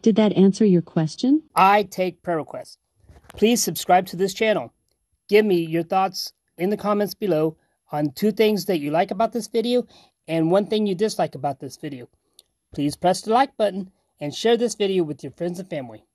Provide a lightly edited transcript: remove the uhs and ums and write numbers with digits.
Did that answer your question? I take prayer requests. Please subscribe to this channel. Give me your thoughts in the comments below on 2 things that you like about this video and 1 thing you dislike about this video. Please press the like button and share this video with your friends and family.